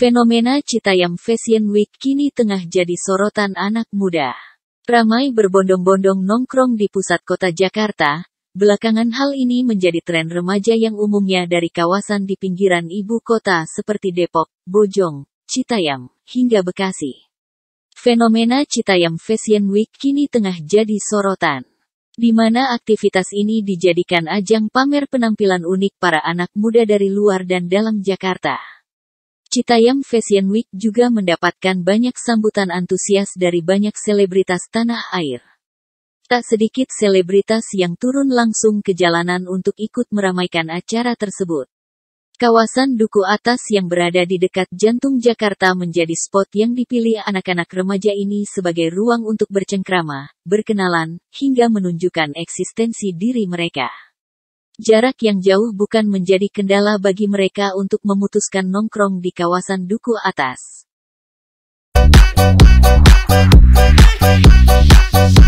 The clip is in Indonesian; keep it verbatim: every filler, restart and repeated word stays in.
Fenomena Citayam Fashion Week kini tengah jadi sorotan anak muda. Ramai berbondong-bondong nongkrong di pusat kota Jakarta. Belakangan hal ini menjadi tren remaja yang umumnya dari kawasan di pinggiran ibu kota seperti Depok, Bojong, Citayam, hingga Bekasi. Fenomena Citayam Fashion Week kini tengah jadi sorotan, di mana aktivitas ini dijadikan ajang pamer penampilan unik para anak muda dari luar dan dalam Jakarta. Citayam Fashion Week juga mendapatkan banyak sambutan antusias dari banyak selebritas tanah air. Tak sedikit selebritas yang turun langsung ke jalanan untuk ikut meramaikan acara tersebut. Kawasan Duku Atas yang berada di dekat jantung Jakarta menjadi spot yang dipilih anak-anak remaja ini sebagai ruang untuk bercengkrama, berkenalan, hingga menunjukkan eksistensi diri mereka. Jarak yang jauh bukan menjadi kendala bagi mereka untuk memutuskan nongkrong di kawasan Duku Atas.